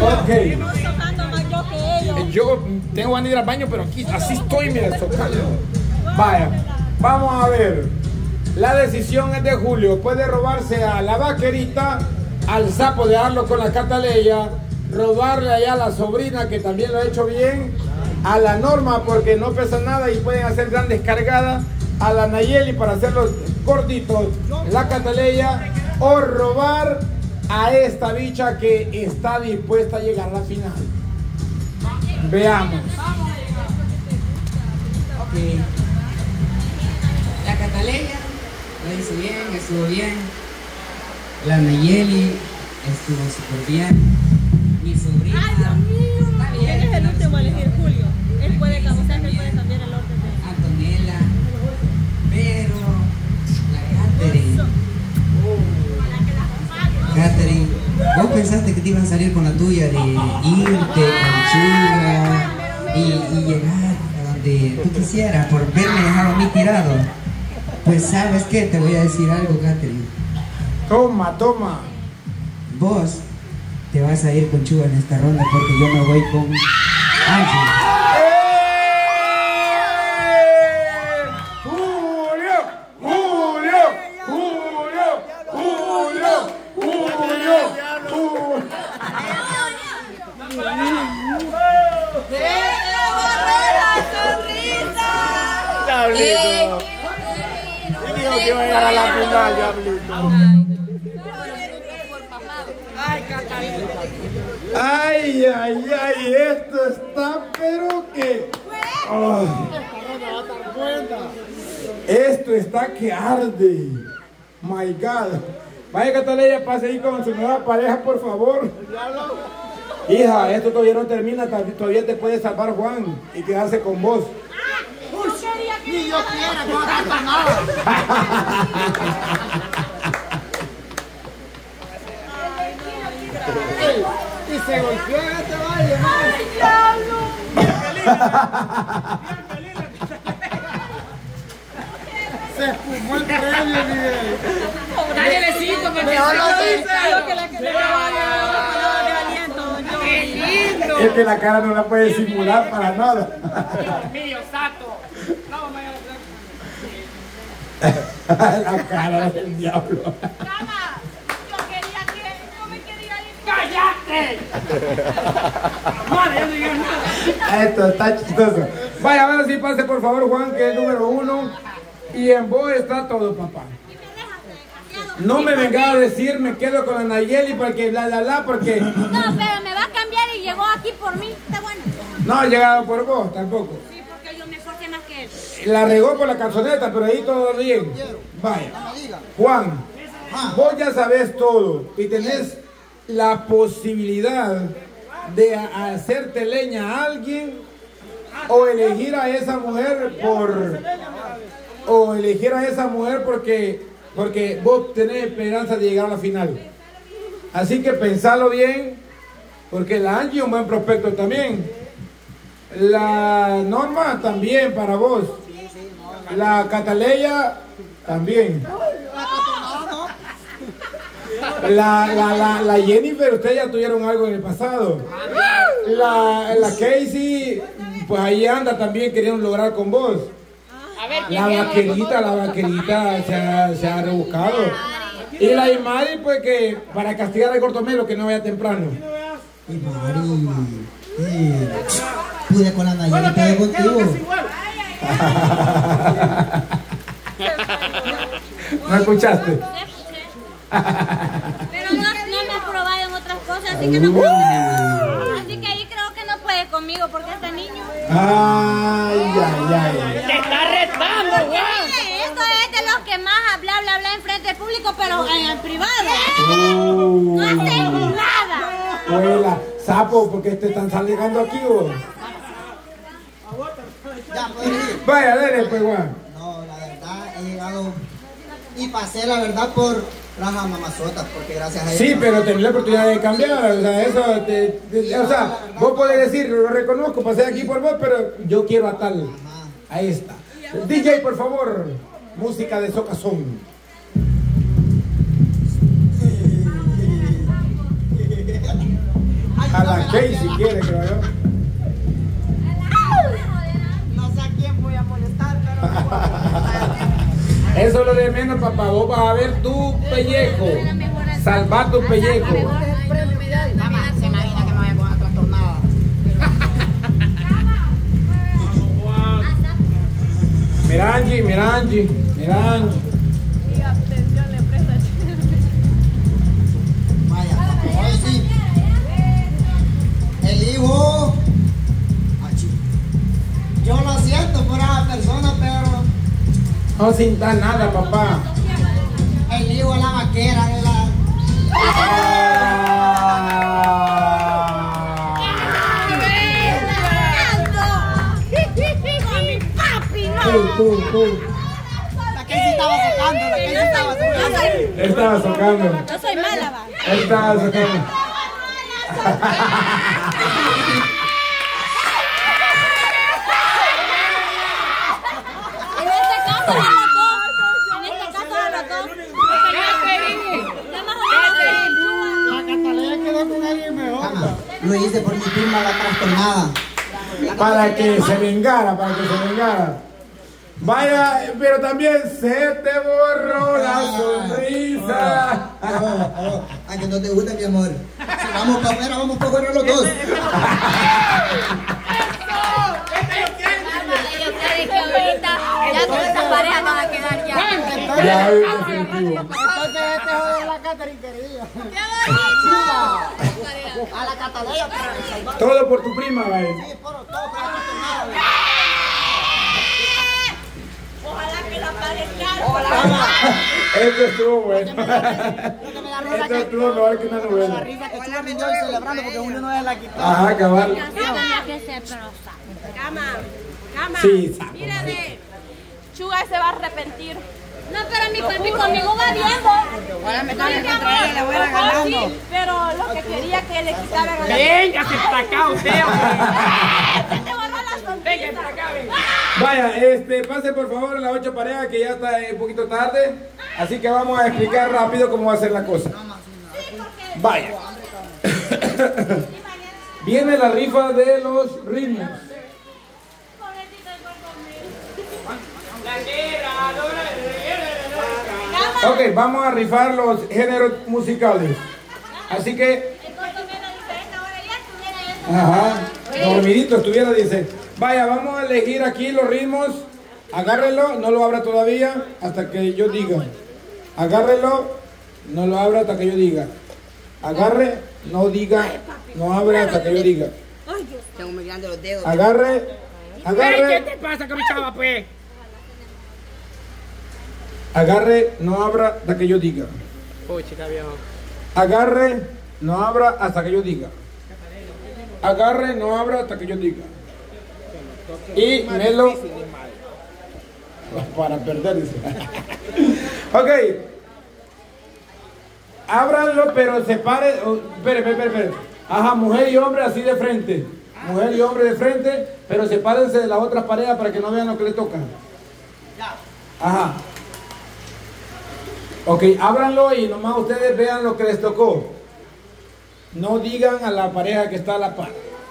Ok. Estamos socando más yo que ellos. Yo tengo ganas de ir al baño, pero aquí así estoy, mira, socando. Vaya, vamos a ver. La decisión es de Julio. Puede robarse a la vaquerita, al sapo, dejarlo con la Cataleya, robarle allá a la sobrina, que también lo ha hecho bien, a la Norma, porque no pesa nada y pueden hacer grandes cargadas, a la Nayeli para hacerlos cortitos, la Cataleya, o robar a esta bicha que está dispuesta a llegar a la final. Veamos. Ok. La Cataleya lo hizo bien, estuvo bien. La Nayeli estuvo súper bien. Mi sobrina. Ay, Dios mío. Está bien. Él es el último a elegir, Julio. Él puede cambiar, él puede cambiar el orden de. Antonella. Pero la Catherine, vos pensaste que te ibas a salir con la tuya de irte con Chuga y llegar a donde tú quisieras por verme dejado a mí tirado. Pues sabes qué, te voy a decir algo, Catherine. Toma, toma. Vos te vas a ir con Chuga en esta ronda porque yo me voy con Angie. Ay, ay, ay, esto está, pero que... Oh. Esto está que arde. My God. Vaya, Cataleya, pase ahí con su nueva pareja, por favor. Hija, esto todavía no termina, todavía te puede salvar Juan y quedarse con vos. Ni yo quiera, no agarro nada. Y se golpeó en este baile, ¡ay, diablo! Se espumó el premio, Miguel. Dale besito, porque Mejor lo dice. ¡Qué lindo! Es que la cara no la puede simular para nada. Dios mío, Sato. No, La cara del diablo. Yo quería que. Yo me quería ir. ¡Cállate! Madre, yo no digo nada. Esto está chistoso. Vaya, ahora sí pase por favor, Juan, que es el número 1. Y en vos está todo, papá. No me venga a decir me quedo con la Nayeli porque porque... No, pero me va a cambiar y llegó aquí por mí. Está bueno. No ha llegado por vos tampoco. Sí, porque yo me esforcé más que él. La regó por la calzoneta, pero ahí todo bien. Vaya. Juan, vos ya sabés todo y tenés la posibilidad de hacerte leña a alguien o elegir a esa mujer porque vos tenés esperanza de llegar a la final. Así que pensalo bien, porque la Angie es un buen prospecto también. La Norma también para vos. La Cataleya también. La Jennifer, ustedes ya tuvieron algo en el pasado. La Casey, pues ahí anda también queriendo lograr con vos. La vaquerita se ha rebuscado. Y la Imari, pues que para castigar al cortomelo que no vaya temprano. Y Mari, pude con la Nayeli, quedé contigo. ¿No escuchaste? Pero no me ha probado en otras cosas, así que no. Así que ahí creo que no puede conmigo porque este niño. Ay, ay, ay. ¡Te está retando, Juan! Esto es de los que más bla en frente del público, pero en el privado. No hacen nada. Huela, sapo, ¿por qué te están saliendo aquí vos? Ya, puedes ir. Vaya, dale, pues, Juan. No, la verdad, he llegado y pasé, la verdad, por las mamazotas, porque gracias a ellos. Sí, pero tenés la oportunidad de cambiar, o sea, eso, o sea, vos podés decir, lo reconozco, pasé aquí por vos, pero yo quiero a tal. Ahí está. DJ, por favor, música de socazón. A la Kay si quiere que vaya. No sé a quién voy a molestar, pero no voy a molestar. Eso es lo de menos, papá. Vos vas a ver tu pellejo. Salvar tu pellejo. Mamá, se imagina que me voy a poner trastornada. Mira Angie, mira Angie, mira Angie. Vaya, hoy sí. El hijo. Yo lo siento por esa persona, pero No sintas nada, papá. el hijo es la vaquera de la. Tú. La que sí estaba sacando, la que sí estaba sacando. Él estaba sacando. Yo soy mala, va. Él estaba sacando. En este caso de los dos. En este caso de los dos. Ya más o menos. La Catalina quedó con alguien mejor. Lo hice por mi prima la trastornada. Para que se vengara, para que se vengara. Vaya, pero también se te borró la sonrisa. Aunque no te gusta, mi amor. Si vamos para afuera, vamos para afuera los dos. Ya todas estas parejas van a quedar ya. Ya, definitivo. Entonces este joder la Catherine quería. A la Catalina para salvar. Todo por tu prima, vaya. Sí, por todo, para la trastornada. Ojalá que la pareja. Esto estuvo bueno. Esto estuvo mejor que una La novela. risa que estuvo rindió y celebrando porque uno no es la quitó. Ajá, cabal. Tenía que ser, pero Cama, Sí, sapo. mira de Chuga se va a arrepentir. no, pero conmigo va bien, vos. Ahora me tiene contra ella y le voy a ganando. Sí, pero lo que quería que le quitaran a la... Véngase para acá usted, Te borró la sonrisa. venga para acá, venga. Vaya, pase por favor a las 8 parejas que ya está un poquito tarde. Así que vamos a explicar rápido cómo va a ser la cosa. Vaya. Viene la rifa de los ritmos. Ok, vamos a rifar los géneros musicales. Así que, ajá, dormidito estuviera, dice. Vaya, vamos a elegir aquí los ritmos. Agárrelo, no lo abra todavía hasta que yo diga. Agárrelo, no lo abra hasta que yo diga. Agarre, no diga, no abra hasta que yo diga. Tengo muy grandes los dedos. Agarre, ¿Qué agarre, te pasa con mi chava, pues? agarre, no abra hasta que yo diga. Uy, chica viejo. Agarre, no abra hasta que yo diga. Agarre, no abra hasta que yo diga. Y Melo. Para perder, dice. Ok. Ábranlo, pero separe. Espere. Ajá, mujer y hombre así de frente. Mujer y hombre de frente, pero sepárense de las otras parejas para que no vean lo que les toca. Ajá. Ok, ábranlo y nomás ustedes vean lo que les tocó. No digan a la pareja que está a la par.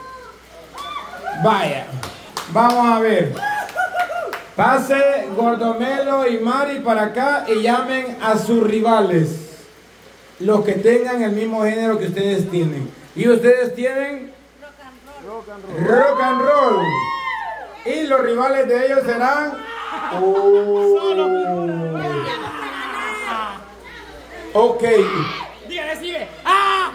Vaya, vamos a ver. Pase Gordomelo y Mari para acá y llamen a sus rivales. Los que tengan el mismo género que ustedes tienen. Y ustedes tienen rock and roll. Y los rivales de ellos serán... Ok. Dígale, sigue. ¡Ah!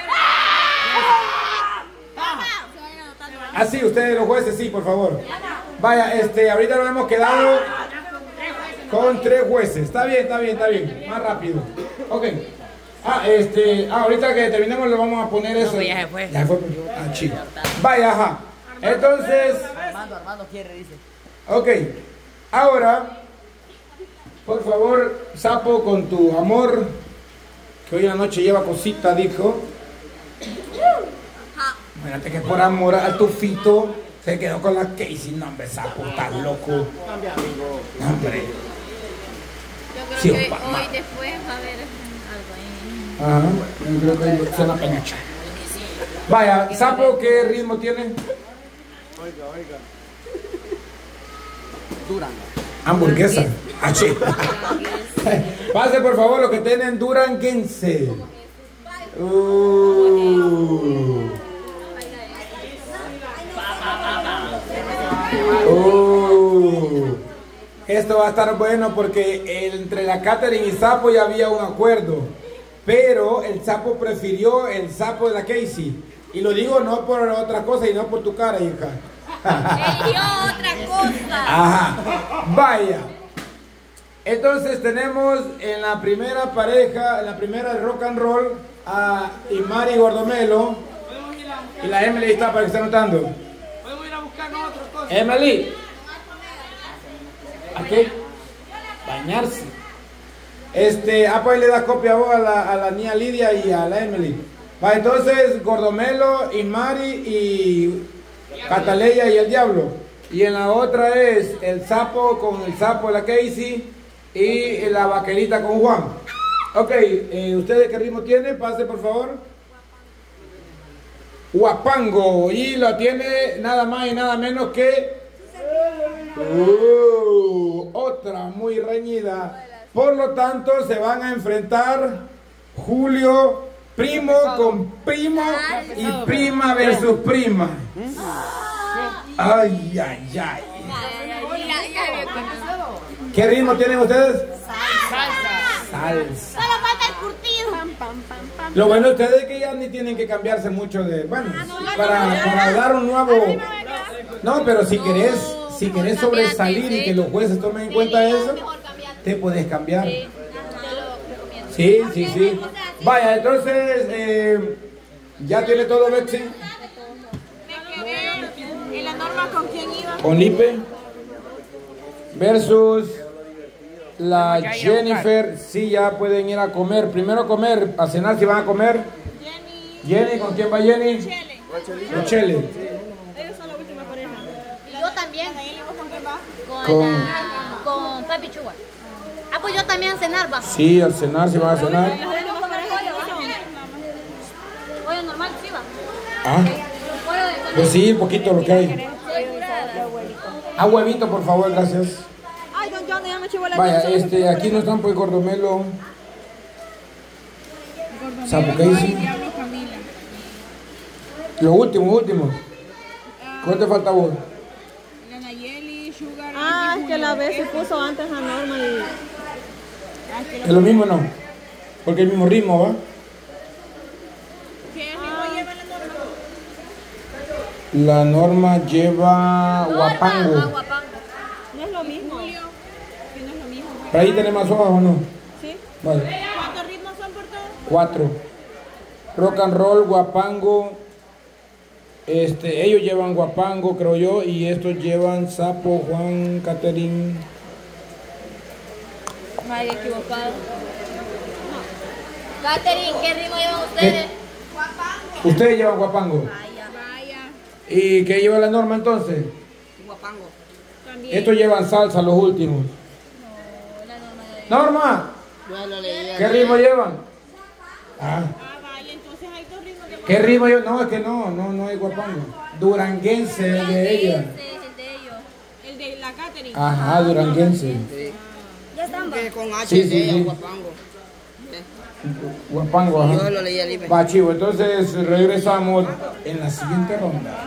Así, ustedes los jueces, sí, por favor. Vaya, ahorita nos hemos quedado con 3 jueces. Está bien. Más rápido. Ok. Ahorita que terminemos le vamos a poner eso. pues ya se fue. Ya se fue. Ah, chido. Vaya, ajá. Entonces. Armando quiere, dice. Ok. Ahora, por favor, Sapo, con tu amor, que hoy en la noche lleva cosita, dijo. Imagínate que por amor al tufito se quedó con la Casey. No, hombre, Sapo, estás loco. No, hombre. Yo creo Sí, que opa, ma. hoy después va a haber algo ahí. Ajá, yo creo que se la peñacha. Vaya, sapo, ¿qué ritmo tiene? Oiga. Hamburguesa. Pase por favor lo que tienen duranguense. Esto va a estar bueno porque entre la Catherine y Sapo ya había un acuerdo, pero el Sapo prefirió el sapo de la Casey. Y lo digo no por otra cosa y no por tu cara, hija. Eligió otra cosa. Ajá, vaya. Entonces tenemos en la primera pareja, en la primera de rock and roll, a Imari Gordomelo. Y la Emily está para que esté anotando. Podemos ir a buscar otra cosa. Emily. ¿A qué? Bañarse. Pues le da copia a vos a la niña Lidia y a la Emily. Va, entonces Gordomelo, Imari y Cataleya y el Diablo. Y en la otra es el Sapo con el Sapo de la Casey y la Vaquerita con Juan. Ok, ¿ustedes qué ritmo tienen? Pase por favor. Huapango. Y lo tiene nada más y nada menos que otra muy reñida. Por lo tanto se van a enfrentar Julio, primo con primo y prima versus prima. Ay. ¿Qué ritmo tienen ustedes? Salsa. Solo falta el curtido. Lo bueno de ustedes es que ya ni tienen que cambiarse mucho de... Bueno, para dar un nuevo... No, pero si querés sobresalir y que los jueces tomen en cuenta eso, te puedes cambiar. Sí. Vaya, entonces, ¿ya tiene todo Betsy? Me quedé. ¿Y la Norma con quién iba? Con Lipe versus la Jennifer. Sí, ya pueden ir a comer. Primero a comer, a cenar si van a comer. Jenny, ¿con quién va Jenny? Con Chele. Ellos son la última pareja. Yo también. ¿Con quién va? Con Papi Chua. Ah, pues yo también a cenar, va. Sí, al cenar si van a cenar. Pollo normal, sí, va. Ah, pues sí, un poquito lo que hay. Ah, huevito, por favor, gracias. Ay, don John, ya me chivo la Vaya, aquí no están pues Gordomelo. Sapo Casey. Lo último. ¿Cuál te falta vos? La Nayeli, Sugar. Ah, es que la vez se puso antes a Norma y... Es lo mismo, ¿no? Porque el mismo ritmo, ¿va? ¿Qué ritmo lleva la Norma? La Norma lleva Huapango. No es lo mismo. Julio, que no es lo mismo. ¿Para ahí tenés más hojas o no? Sí. Vale. ¿Cuántos ritmos son por todo? 4. Rock and roll, Huapango. Ellos llevan Huapango, creo yo, y estos llevan Sapo, Juan, Catherine. Me había equivocado. Catherine, ¿qué ritmo llevan ustedes? Ustedes llevan Huapango. Vaya. ¿Y qué lleva la Norma entonces? Guapango. También. Estos llevan salsa, los últimos. Norma, ¿qué ritmo llevan? Ah, Vaya, entonces hay dos ritmos que... ¿qué ritmo llevan? No, es que no hay Huapango. Duranguense, el de ella. El de ellos. El de la Catherine. Ajá, duranguense. Ya están, va. Con H Sí, de ella, sí. Guapango. Huapango, ajá. Yo lo leí al IPE. Va, chivo, entonces regresamos en la siguiente ronda.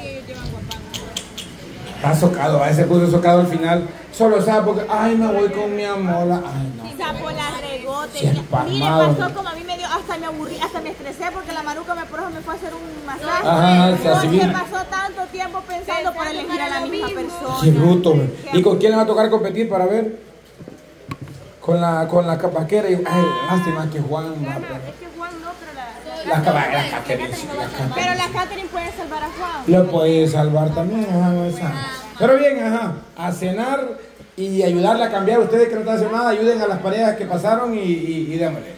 Está socado, a ese puso socado al final. Solo sabe porque, ay, me voy con mi amor. Ay, no. Sapo la regó, Sí, es Mire, pasmado. pasó como a mí me dio, hasta me aburrí, hasta me estresé porque la maruca me fue a hacer un masaje. Ajá, se así Porque bien. pasó tanto tiempo pensando por elegir a la misma persona. Qué bruto, man. ¿Y con quién le va a tocar competir para ver? Con la vaquera y, ay, lástima que Juan va, Es que Juan no, pero la Catherine, sí, la Catherine. pero la Catherine puede salvar a Juan. Lo puede salvar también, ajá, no es sano. Pero bien, ajá, a cenar y ayudarle a cambiar. Ustedes que no están haciendo nada, ayuden a las parejas que pasaron y démosle.